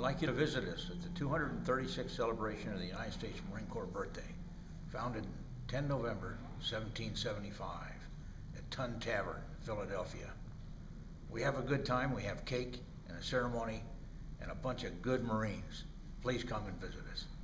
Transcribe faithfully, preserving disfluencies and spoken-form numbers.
like you to visit us at the two hundred thirty-sixth celebration of the United States Marine Corps birthday, founded the tenth of November seventeen seventy-five at Tun Tavern, Philadelphia. We have a good time. We have cake and a ceremony and a bunch of good Marines. Please come and visit us.